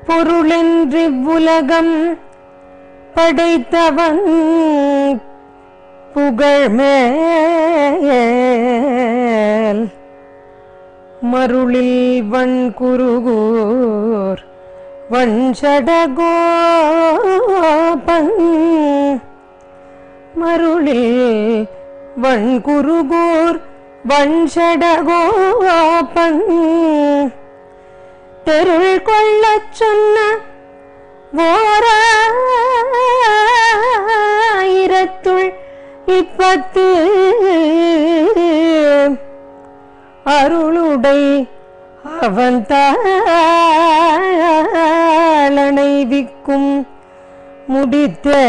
பொருளென்றிவ்வுலகம் படைத்தவன் புகழ்மேல் மருளில் வண்குருகூர் வண்சடகோபன் மருளில் வண்குருகூர் வண்சடகோபன் தெருள் கொள்ளச் சொன்ன ஓராயிரத்துள் 10 அருளுடை அவன் தாளனை விக்கும் முடித்தே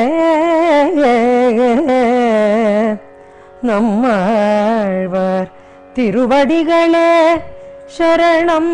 நம்மாழ்வார் திருவடிகளே சரணம்.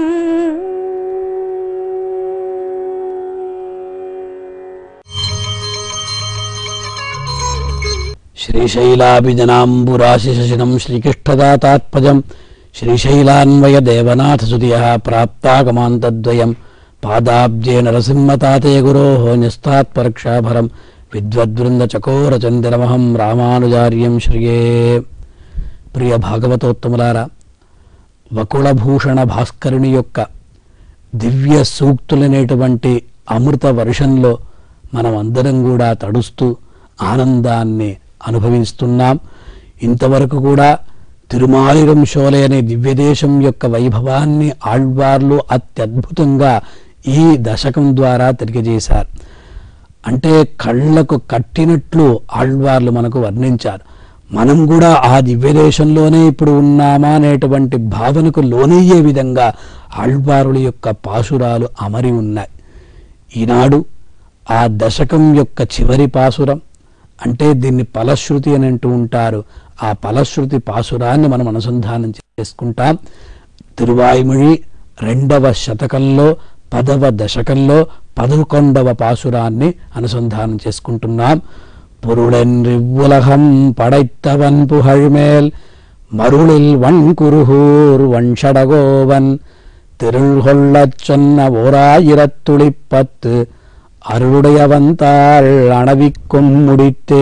శ్రీశైలాభిజనాంబురాశిశినం శ్రీకృష్ణదాతాత్పజం శ్రీశైలాన్వయ దేవనాథసుతియః ప్రాప్తాగమాంతద్వయం పాదాబ్జే నరసింహతాతే గురోః న్యస్తాత్పరక్షాభరం విద్వద్వృందచకోరచందిరమహం రామానుజార్యం శ్రియే. ప్రియ భాగవతోత్తములారా, వకుళభూషణ భాస్కరుని యొక్క దివ్య సూక్తులనేటువంటి అమృత వర్షంలో మనం అందరం కూడా తడుస్తూ ఆనందాన్ని అనుభవిస్తున్నాం. ఇంతవరకు కూడా తిరుమాలిరం షోలే అనే దివ్యదేశం యొక్క వైభవాన్ని ఆళ్వార్లు అత్యద్భుతంగా ఈ దశకం ద్వారా తెలియజేశారు. అంటే కళ్ళకు కట్టినట్లు ఆళ్వార్లు మనకు వర్ణించారు. మనం కూడా ఆ దివ్యదేశంలోనే ఇప్పుడు ఉన్నామా అనేటువంటి భావనకు లోనయ్యే విధంగా ఆళ్వారుల యొక్క పాసురాలు అమరి ఉన్నాయి. ఈనాడు ఆ దశకం యొక్క చివరి పాసురం, అంటే దీన్ని ఫలశ్రుతి అని అంటూ ఉంటారు. ఆ ఫలశ్రుతి పాసురాన్ని మనం అనుసంధానం చేసుకుంటాం. తిరువాయిమొഴി 2వ శతకంలో 10వ దశకంలో 11వ పాసురాన్ని అనుసంధానం చేసుకుంటున్నాం. பொருளென்றிவ்வுலகம் படைத்தவன் புகழ்மேல் மருளில் வண்குருகூர் வண்சடகோவன் திருள் கொள்ளச் சொன்ன 1010 అరుడయవంతాళ్ అణవిక్కుం ముడితే.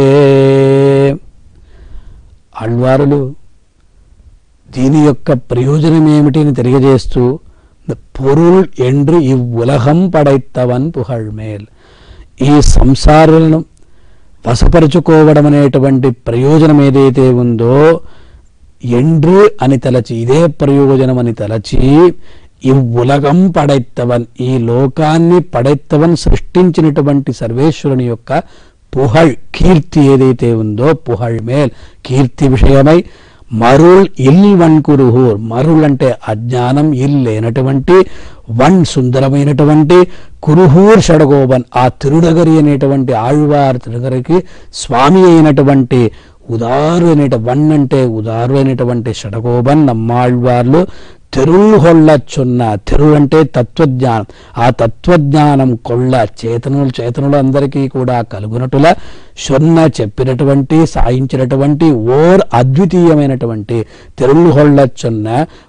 ఆళ్వారులు దీని యొక్క ప్రయోజనం ఏమిటిని తెలియజేస్తూ పొరుల్ ఎండ్రు ఇవ్వులహం పడైత్తవన్ పుహళ్మేల్, ఈ సంసారాలను వశపరుచుకోవడం అనేటువంటి ప్రయోజనం ఏదైతే ఉందో ఎండ్రు అని తలచి, ఇదే ప్రయోజనం అని తలచి, ఇవ్వులగం పడైత్తవన్, ఈ లోకాన్ని పడైత్తవన్ సృష్టించినటువంటి సర్వేశ్వరుని యొక్క పుహళ్ కీర్తి ఏదైతే ఉందో, పుహళ్ మేల్ కీర్తి విషయమై మరుల్ ఇల్ వణ్కురుహూర్, మరుల్ అంటే అజ్ఞానం, ఇల్ లేనటువంటి, వన్ సుందరమైనటువంటి, కురుహూర్ షడగోబన్ ఆ తిరునగరి అనేటువంటి ఆళ్వార్ తిరునగరికి స్వామి అయినటువంటి ఉదారు అనేట వన్ అంటే ఉదారు అయినటువంటి షడగోబన్ నమ్మాళ్వార్లు తెరుల్ కొళ్ళొచ్చున్న, తెరుల్ అంటే తత్వజ్ఞానం, ఆ తత్వజ్ఞానం కొళ్ళ చేతనులు అందరికీ కూడా కలుగునట్టులా షొన్న చెప్పినటువంటి సాయించినటువంటి ఓర్ అద్వితీయమైనటువంటి తెరుల్ కొళ్ళొచ్చున్న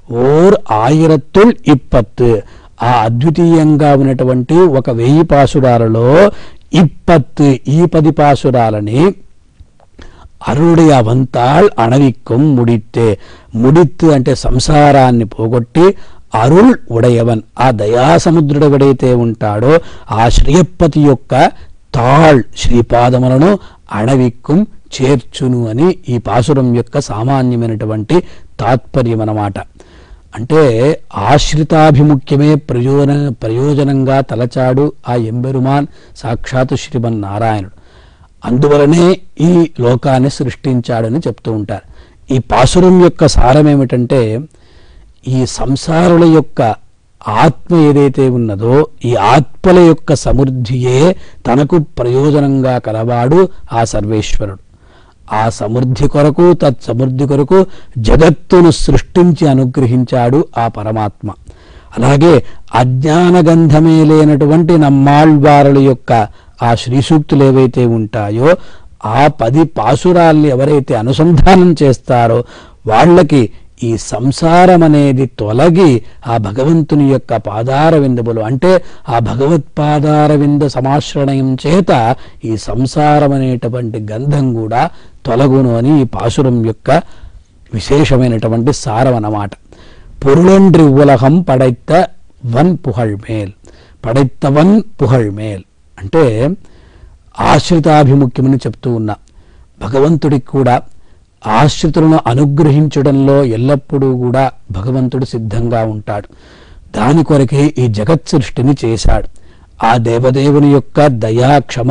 1020 ఆ అద్వితీయంగా ఉన్నటువంటి 1000 పాసురాలలో 20 ఈ 10 పాసురాలని అరుడి అవంతాళ్ అణవిక్కం ముడితే, ముడిత్తు అంటే సంసారాన్ని పోగొట్టి, అరుళ్ ఉడయవన్ ఆ దయాసముద్రుడు ఎవడైతే ఉంటాడో ఆ శ్రీయప్పతి యొక్క తాళ్ శ్రీపాదములను అణవిక్కుం చేర్చును అని ఈ పాసురం యొక్క సామాన్యమైనటువంటి తాత్పర్యం అన్నమాట. అంటే ఆశ్రితాభిముఖ్యమే ప్రయోజనంగా తలచాడు ఆ ఎంబెరుమాన్ సాక్షాత్ శ్రీమన్నారాయణుడు. అందువలనే ఈ లోకాన్ని సృష్టించాడని చెప్తూ ఉంటారు. ఈ పాసురం యొక్క సారం ఏమిటంటే, ఈ సంసారుల యొక్క ఆత్మ ఏదైతే ఉన్నదో ఈ ఆత్మల యొక్క సమృద్ధియే తనకు ప్రయోజనంగా కలవాడు ఆ సర్వేశ్వరుడు. ఆ సమృద్ధి కొరకు తత్సమృద్ధి కొరకు జగత్తును సృష్టించి అనుగ్రహించాడు ఆ పరమాత్మ. అలాగే అజ్ఞానగంధమే లేనటువంటి నమ్మాళ్వారుల యొక్క ఆ శ్రీసూక్తులు ఏవైతే ఉంటాయో ఆ 10 పాసురాల్ని ఎవరైతే అనుసంధానం చేస్తారో వాళ్ళకి ఈ సంసారం అనేది తొలగి ఆ భగవంతుని యొక్క పాదార విందములు అంటే ఆ భగవత్పాదార వింద సమాశ్రయం చేత ఈ సంసారం అనేటువంటి గంధం కూడా తొలగును అని ఈ పాసురం యొక్క విశేషమైనటువంటి సారం అన్నమాట. పొరుళండ్రి ఉలహం పడైత వన్ పుహళ్మేల్, పడైతవన్ పుహళ్మేల్ అంటే ఆశ్రితాభిముఖ్యమని చెప్తూ ఉన్నా. భగవంతుడికి కూడా ఆశ్రితులను అనుగ్రహించడంలో ఎల్లప్పుడూ కూడా భగవంతుడు సిద్ధంగా ఉంటాడు. దాని కొరకే ఈ జగత్ సృష్టిని చేశాడు. ఆ దేవదేవుని యొక్క దయా, క్షమ,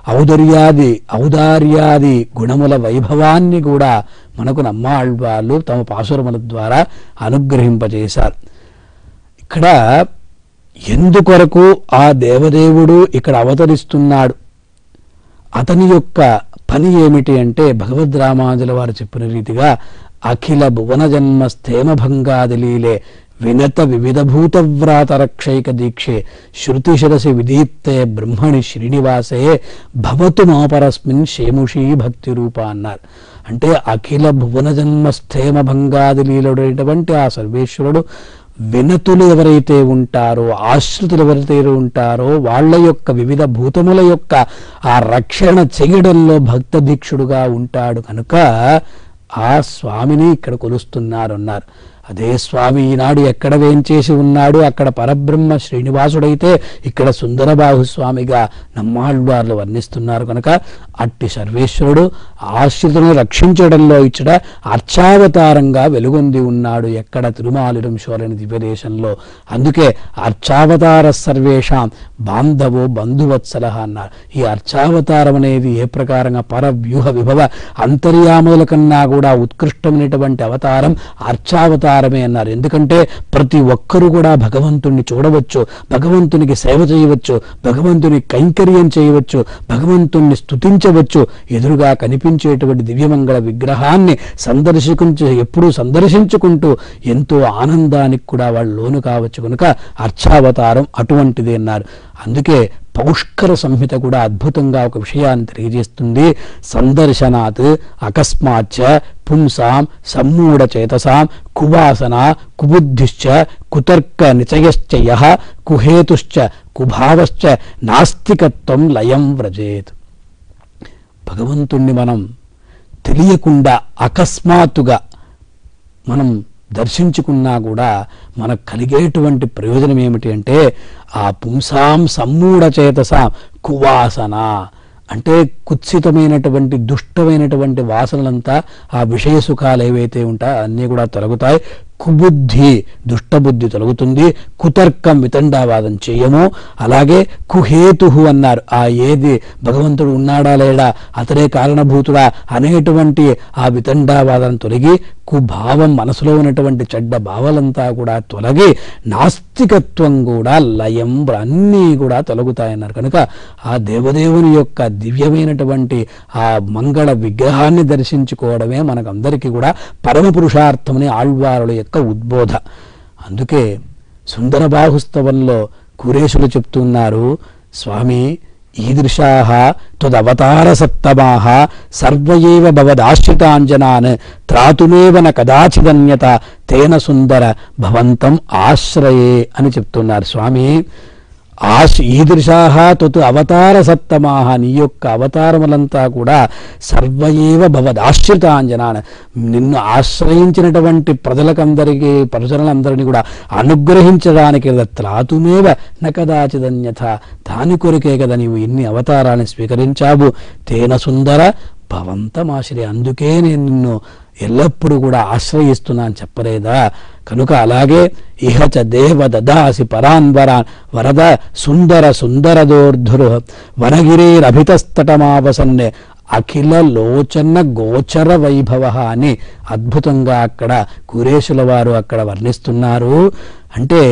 ఔదార్యాది గుణముల వైభవాన్ని కూడా మనకు నమ్మాళ్వాళ్ళు తమ పాసురముల ద్వారా అనుగ్రహింపజేశారు. ఇక్కడ ఎందుకొరకు ఆ దేవదేవుడు ఇక్కడ అవతరిస్తున్నాడు, అతని యొక్క పని ఏమిటి అంటే భగవద్ రామానుజుల వారు చెప్పిన రీతిగా అఖిల భువన జన్మ స్థేమ భంగాదిలీలే వినత వివిధభూత వ్రాత రక్షైక దీక్షే శృతి శిరసి విదీప్తే బ్రహ్మణి శ్రీనివాసే భవతు మాపరస్మిన్ శేముషీ భక్తి రూప అన్నారు. అంటే అఖిల భువన జన్మ స్థేమ భంగాదిలీలుడైనటువంటి ఆ సర్వేశ్వరుడు వినతులు ఎవరైతే ఉంటారో, ఆశ్రితులు ఎవరైతే ఉంటారో వాళ్ళ యొక్క వివిధ భూతముల యొక్క ఆ రక్షణ చేయడంలో భక్త దీక్షుడుగా ఉంటాడు కనుక ఆ స్వామిని ఇక్కడ కొలుస్తున్నారు అన్నారు. అదే స్వామి ఈనాడు ఎక్కడ వేంచేసి ఉన్నాడు, అక్కడ పరబ్రహ్మ శ్రీనివాసుడైతే ఇక్కడ సుందరబాహు స్వామిగా నమ్మాళ్వార్లు వర్ణిస్తున్నారు కనుక అట్టి సర్వేశ్వరుడు ఆశ్రితులను రక్షించడంలో ఇచ్చట అర్చావతారంగా వెలుగొంది ఉన్నాడు ఎక్కడ తిరుమాలిరంశోలని దివ్యదేశంలో. అందుకే అర్చావతార సర్వేషాం బాంధవో బంధువత్సల అన్నారు. ఈ అర్చావతారం అనేది ఏ ప్రకారంగా పరవ్యూహ విభవ అంతర్యాముల కన్నా కూడా ఉత్కృష్టమైనటువంటి అవతారం అర్చావతారమే అన్నారు. ఎందుకంటే ప్రతి ఒక్కరూ కూడా భగవంతుణ్ణి చూడవచ్చు, భగవంతునికి సేవ చేయవచ్చు, భగవంతుని కైంకర్యం చేయవచ్చు, భగవంతుణ్ణి స్తుతించవచ్చు. ఎదురుగా కనిపించేటువంటి దివ్యమంగళ విగ్రహాన్ని ఎప్పుడూ సందర్శించుకుంటూ ఎంతో ఆనందానికి కూడా వాళ్ళు లోను కావచ్చు కనుక అర్చావతారం అటువంటిది అన్నారు. అందుకే పౌష్కర సంహిత కూడా అద్భుతంగా ఒక విషయాన్ని తెలియజేస్తుంది. సందర్శనాత్ అకస్మాచ్చ పుంసాం సమ్మూఢ చేతసాం కువాసన కుబుద్ధిశ్చ కుతర్క నిచయశ్చ యః కుహేతుశ్చ కుభావశ్చ నాస్తికత్వం లయం వ్రజేత్. భగవంతుణ్ణి మనం తెలియకుండా అకస్మాత్తుగా మనం దర్శించుకున్నా కూడా మనకు కలిగేటువంటి ప్రయోజనం ఏమిటి అంటే ఆ పుంసాం సమ్మూఢ చేతసాం కువాసన అంటే కుత్సితమైనటువంటి దుష్టమైనటువంటి వాసనలంతా ఆ విషయ సుఖాలు ఏవైతే ఉంటాయో అన్నీ కూడా తొలగుతాయి. కుబుద్ధి దుష్టబుద్ధి తొలగుతుంది. కుతర్కం వితండావాదం చేయము. అలాగే కుహేతు అన్నారు. ఆ ఏది భగవంతుడు ఉన్నాడా లేడా, అతడే కారణభూతుడా అనేటువంటి ఆ వితండావాదం తొలగి కుభావం మనసులో ఉన్నటువంటి చెడ్డ భావాలంతా కూడా తొలగి నాస్తికత్వం కూడా లయం అన్నీ కూడా తొలగుతాయన్నారు. కనుక ఆ దేవదేవుని యొక్క దివ్యమైనటువంటి ఆ మంగళ విగ్రహాన్ని దర్శించుకోవడమే మనకందరికీ కూడా పరమ పురుషార్థమని ఆళ్వారుల యొక్క ఉద్బోధ. అందుకే సుందరబాహుస్తవంలో కురేశులు చెప్తున్నారు, స్వామి ఈదృశాః త్వదవతార సత్తమాః సర్వయేవ భవదాశ్రితాంజనాన్ త్రాతుమేవ న కదాచిదన్యత తేన సుందర భవంతం ఆశ్రయే అని చెప్తున్నారు. స్వామి ఈదృశాః త్వత్ అవతార సత్తమాః నీ యొక్క అవతారములంతా కూడా సర్వయేవ భవదాశ్రితాంజనాన్ నిన్ను ఆశ్రయించినటువంటి ప్రజలందరినీ కూడా అనుగ్రహించడానికి త్రాతుమేవ న కదాచిదన్యథ దాని కొరికే కదా నీవు ఇన్ని అవతారాన్ని స్వీకరించావు. తేన సుందర భవంతమాశ్రయ అందుకే నేను నిన్ను ఎల్లప్పుడూ కూడా ఆశ్రయిస్తున్నాను చెప్పలేదా. కనుక అలాగే ఇహచ దేవ దదాసి పరాన్వరాన్ వరద సుందర సుందరదోర్ధురు వనగిరేరభితస్తటమావసన్నే అఖిల లోచన గోచర వైభవ అని అద్భుతంగా అక్కడ కురేశుల వారు అక్కడ వర్ణిస్తున్నారు. అంటే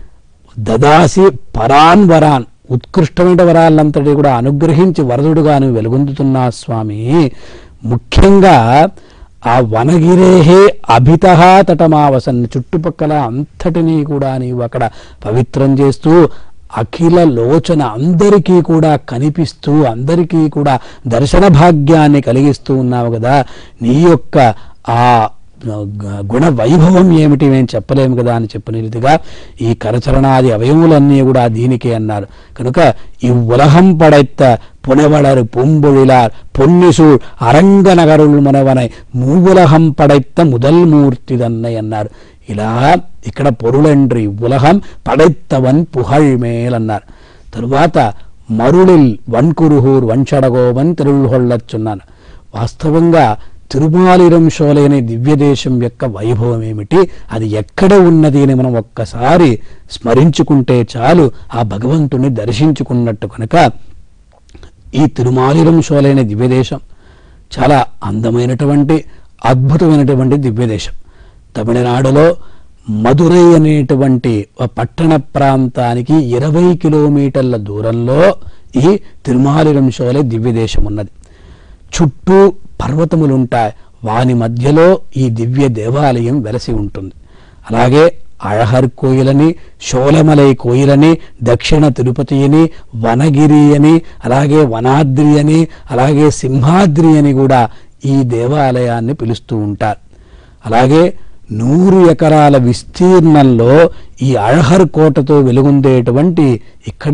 దదాసి పరాన్ వరాన్ ఉత్కృష్టమైన వరాలంతటి కూడా అనుగ్రహించి వరదుడుగా నువ్వు వెలుగొందుతున్నా స్వామి. ముఖ్యంగా ఆ వనగిరేహే అభితః తటమావసన్ చుట్టుపక్కల అంతటినీ కూడా నీవు అక్కడ పవిత్రం చేస్తూ అఖిల లోచన అందరికీ కూడా కనిపిస్తూ అందరికీ కూడా దర్శన భాగ్యాన్ని కలిగిస్తూ ఉన్నావు కదా. నీ యొక్క ఆ గుణ వైభవం ఏమిటి మేము చెప్పలేము కదా అని చెప్పిన రీతిగా ఈ కరచరణాది అవయములన్నీ కూడా దీనికే అన్నారు. కనుక ఈ ఉలహం పడెత్త పునవళరు పూంబొழிలార్ పొన్నిసు అరంగ నగరులు మనవనై మూవులహం పడెత్త ముదల్ మూర్తిదన్నై అన్నారు. ఇలా ఇక్కడ పొరులండ్రి ఉలహం పడెత్తవన్ పుహళ్మేల్ అన్నారు. తరువాత మరుళిల్ వన్కురుహూర్ వంచడగోవన్ తిరుళ్ళొళ్ళొచ్చున్నాను. వాస్తవంగా తిరుమాలిరంశోలైన దివ్యదేశం యొక్క వైభవం ఏమిటి, అది ఎక్కడ ఉన్నది అని మనం ఒక్కసారి స్మరించుకుంటే చాలు ఆ భగవంతుని దర్శించుకున్నట్టు. కనుక ఈ తిరుమాలిరంశోలైన దివ్యదేశం చాలా అందమైనటువంటి అద్భుతమైనటువంటి దివ్యదేశం. తమిళనాడులో మదురై అనేటువంటి పట్టణ ప్రాంతానికి 20 కిలోమీటర్ల దూరంలో ఈ తిరుమాలిరంశోలై దివ్యదేశం ఉన్నది. చుట్టూ పర్వతములుంటాయి, వాని మధ్యలో ఈ దివ్య దేవాలయం వెలసి ఉంటుంది. అలాగే అళహర్ కోయిలని, షోలమలై కోయిలని, దక్షిణ తిరుపతి అని, వనగిరి అని, అలాగే వనాద్రి అని, అలాగే సింహాద్రి అని కూడా ఈ దేవాలయాన్ని పిలుస్తూ ఉంటారు. అలాగే 100 ఎకరాల విస్తీర్ణంలో ఈ అళహర్ కోటతో వెలుగొందేటువంటి ఇక్కడ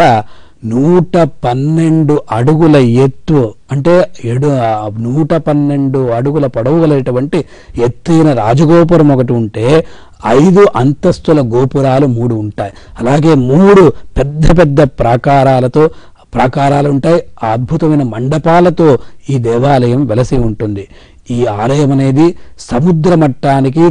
112 అడుగుల ఎత్తు, అంటే 112 అడుగుల పొడవు గలటువంటి ఎత్తైన రాజగోపురం ఒకటి ఉంటే 5 అంతస్తుల గోపురాలు 3 ఉంటాయి. అలాగే 3 పెద్ద పెద్ద ప్రాకారాలు ఉంటాయి. ఆ అద్భుతమైన మండపాలతో ఈ దేవాలయం వెలసి ఉంటుంది. ఈ ఆలయం అనేది సముద్ర మట్టానికి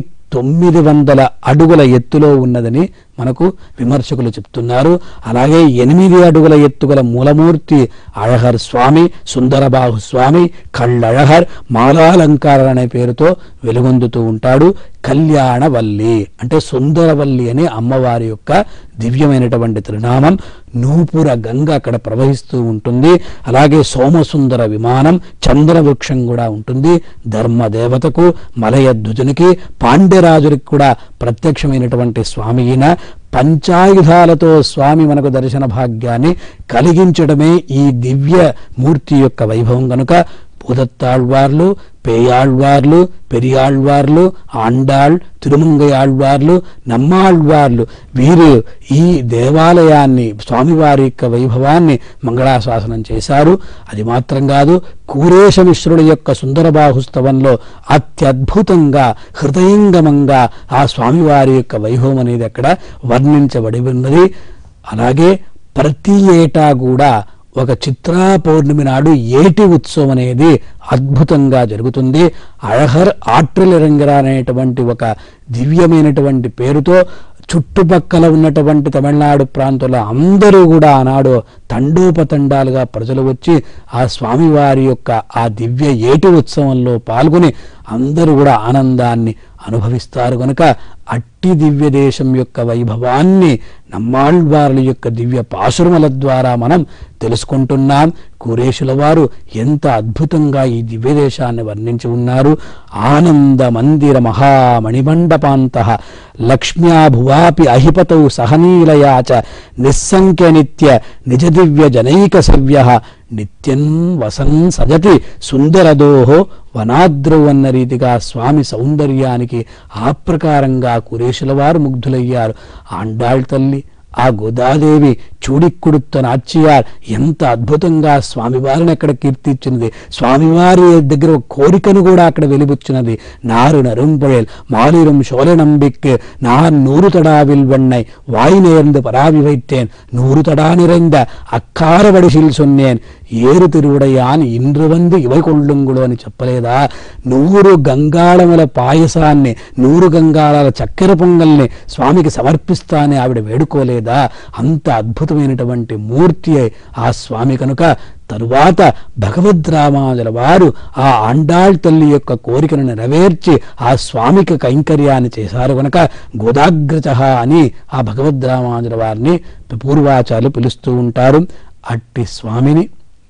900 అడుగుల ఎత్తులో ఉన్నదని మనకు విమర్శకులు చెప్తున్నారు. అలాగే 8 అడుగుల ఎత్తుగల మూలమూర్తి అళహర్ స్వామి, సుందరబాహు స్వామి, కళ్ళళహర్, మాలాలంకార అనే పేరుతో వెలుగొందుతూ ఉంటాడు. కళ్యాణవల్లి అంటే సుందరవల్లి అనే అమ్మవారి యొక్క దివ్యమైనటువంటి తిరునామం. నూపుర గంగ అక్కడ ప్రవహిస్తూ ఉంటుంది. అలాగే సోమసుందర విమానం, చంద్రవృక్షం కూడా ఉంటుంది. ధర్మదేవతకు, మలయధ్వజునికి, పాండ్యరాజునికి కూడా ప్రత్యక్షమైనటువంటి స్వామి ఈయన. పంచాయుధాలతో స్వామి మనకు దర్శన భాగ్యాన్ని కలిగించడమే ఈ దివ్య మూర్తి యొక్క వైభవం. కనుక భూదత్తాళ్వార్లు, పేయాళ్వార్లు, పెరియాళ్వార్లు, ఆండాళ్, తిరుమంగయాళ్వార్లు, నమ్మాళ్వార్లు వీరు ఈ దేవాలయాన్ని, స్వామివారి యొక్క వైభవాన్ని మంగళాశాసనం చేశారు. అది మాత్రం కాదు, కూరేశ మిశ్రుడి యొక్క సుందరబాహుస్తవంలో అత్యద్భుతంగా హృదయంగమంగా ఆ స్వామివారి యొక్క వైభవం అనేది అక్కడ వర్ణించబడి ఉన్నది. అలాగే ప్రతి ఏటా కూడా ఒక చిత్రా పౌర్ణమి నాడు ఏటి ఉత్సవం అనేది అద్భుతంగా జరుగుతుంది. అళహర్ ఆట్రిలిరంగర అనేటువంటి ఒక దివ్యమైనటువంటి పేరుతో చుట్టుపక్కల ఉన్నటువంటి తమిళనాడు ప్రాంతంలో అందరూ కూడా ఆనాడు తండోపతండాలుగా ప్రజలు వచ్చి ఆ స్వామివారి యొక్క ఆ దివ్య ఏటి ఉత్సవంలో పాల్గొని అందరూ కూడా ఆనందాన్ని అనుభవిస్తారు. కనుక అట్టి దివ్య దేశం యొక్క వైభవాన్ని నమ్మాళ్వార్ల యొక్క దివ్య పాశురముల ద్వారా మనం తెలుసుకుంటున్నాం. కురేషుల వారు ఎంత అద్భుతంగా ఈ దివ్య దేశాన్ని వర్ణించి ఉన్నారు. ఆనంద మందిర మహామణిమండపాంత లక్ష్మ్యా భువాపి అహిపతౌ సహనీలయాచ నిస్సంఖ్య నిత్య నిజ దివ్య జనైక సవ్య నిత్యం వసన్ సజతి సుందరదోహో వనాద్రౌ అన్న రీతిగా స్వామి సౌందర్యానికి ఆ ప్రకారంగా కురేషుల వారు ముగ్ధులయ్యారు. ఆండాళ్ తల్లి, ఆ గోదాదేవి చూడిక్కుడుత్త నాచ్యార్ ఎంత అద్భుతంగా స్వామివారిని అక్కడ కీర్తించినది. స్వామివారి దగ్గర ఒక కోరికను కూడా అక్కడ వెలిబుచ్చినది. నారు నరుంపഴൽ మాలిరం சோழநம்பிக்கு நான் 100 தடாவில் வெண்ணை வாய் நேர்ந்து பராவி வைத்தேன் 100 தடா நிறைந்த అక్కారవడిసిల్ சொன்னேன் ఏరు తిరువుడయాన్ ఇంద్రు వంది ఇవ కొళ్ళుంగుడు అని చెప్పలేదా? 100 గంగాళముల పాయసాన్ని, 100 గంగాళాల చక్కెర పొంగల్ని స్వామికి సమర్పిస్తానే ఆవిడ వేడుకోలేదా? అంత అద్భుతమైనటువంటి మూర్తి ఆ స్వామి. కనుక తరువాత భగవద్రామానుజుల వారు ఆ ఆండాళ్ తల్లి యొక్క కోరికను నెరవేర్చి ఆ స్వామికి కైంకర్యాన్ని చేశారు. కనుక గోదాగ్రచ అని ఆ భగవద్రామానుజుల వారిని పూర్వాచార్యులు పిలుస్తూ ఉంటారు. అట్టి స్వామిని,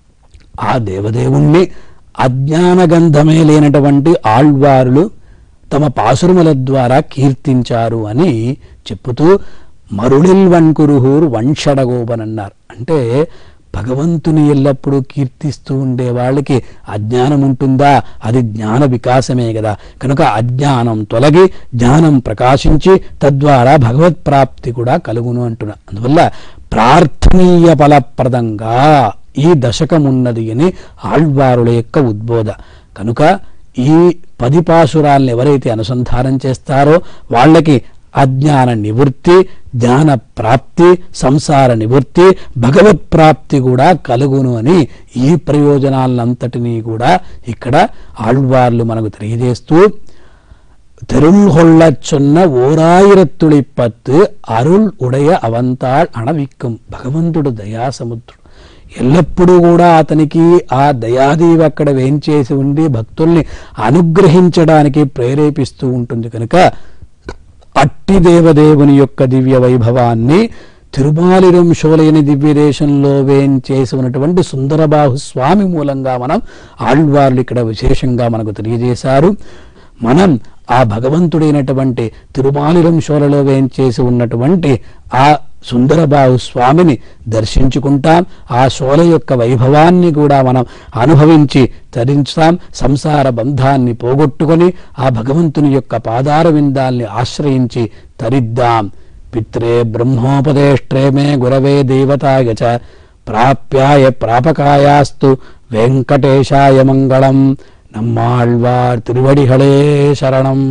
ఆ దేవదేవుణ్ణి అజ్ఞానగంధమే లేనటువంటి ఆళ్వారులు తమ పాసురముల ద్వారా కీర్తించారు అని చెప్పుతూ మరుళిల్ వన్కురుహూర్ వంషడగోపన్ అన్నారు. అంటే భగవంతుని ఎల్లప్పుడూ కీర్తిస్తూ ఉండే వాళ్ళకి అజ్ఞానం ఉంటుందా? అది జ్ఞాన వికాసమే కదా. కనుక అజ్ఞానం తొలగి జ్ఞానం ప్రకాశించి తద్వారా భగవత్ప్రాప్తి కూడా కలుగును అంటున్నా. అందువల్ల ప్రార్థనీయ ఫలప్రదంగా ఈ దశకం ఉన్నది అని ఆళ్వారుల యొక్క ఉద్బోధ. కనుక ఈ 10 పాశురాలను ఎవరైతే అనుసంధానం చేస్తారో వాళ్ళకి అజ్ఞాన నివృత్తి, జ్ఞాన ప్రాప్తి, సంసార నివృత్తి, భగవత్ప్రాప్తి కూడా కలుగును అని ఈ ప్రయోజనాలంతటినీ కూడా ఇక్కడ ఆళ్వార్లు మనకు తెలియజేస్తూ, తెరుల్హొళ్ళ చొన్న ఓరాయిరత్తుళిప్పత్తు అరుల్ ఉడయ అవంతాళ్ అణవిక్కం. భగవంతుడు దయాసముద్రుడు. ఎల్లప్పుడూ కూడా అతనికి ఆ దయాదేవి అక్కడ వేంచేసి ఉండి భక్తుల్ని అనుగ్రహించడానికి ప్రేరేపిస్తూ ఉంటుంది. కనుక అట్టి దేవదేవుని యొక్క దివ్య వైభవాన్ని తిరుమాలిరంశోలయని దివ్యదేశంలో వేంచేసి ఉన్నటువంటి సుందరబాహు స్వామి మూలంగా మనం ఆళ్వార్లు ఇక్కడ విశేషంగా మనకు తెలియజేశారు. మనం ఆ భగవంతుడైనటువంటి తిరుమాలిరంశోలలో వేంచేసి ఉన్నటువంటి ఆ సుందరబాహు స్వామిని దర్శించుకుంటాం. ఆ శోల యొక్క వైభవాన్ని కూడా మనం అనుభవించి తరించాం. సంసార బంధాన్ని పోగొట్టుకొని ఆ భగవంతుని యొక్క పాదార విందాల్ని ఆశ్రయించి తరిద్దాం. పిత్రే బ్రహ్మోపదేష్ట్రే మే గురవే దేవతాయ చ ప్రాప్యాయ ప్రాపకాయాస్తు వెంకటేశాయ మంగళం. நம்மாழ்வார் திருவடிகளே சரணம்.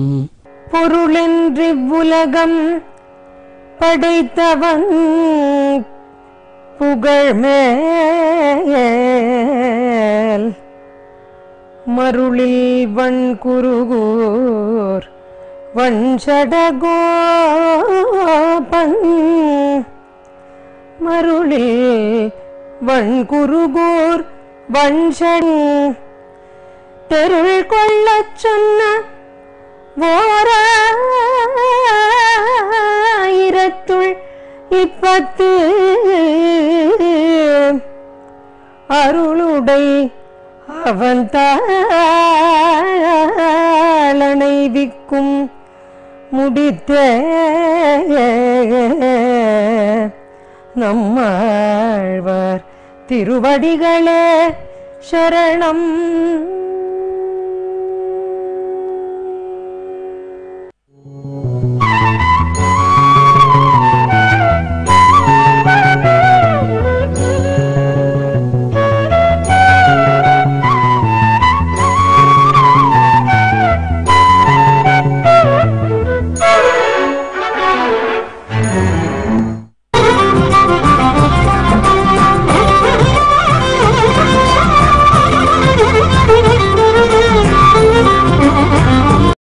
பொருளென்றிவ்வுலகம் படைத்தவன் புகழ்மேல் மருளில் வண்குருகூர் வண்சடகோபன் மருளில் வண்குருகூர் வண்சன் தெருள் கொள்ளச் சொன்ன ஓராயிரத்துள் 10 அருளுடை அவந்தாளனை விக்கும் முடித்த நம்மாழ்வார் திருவடிகளே சரணம்.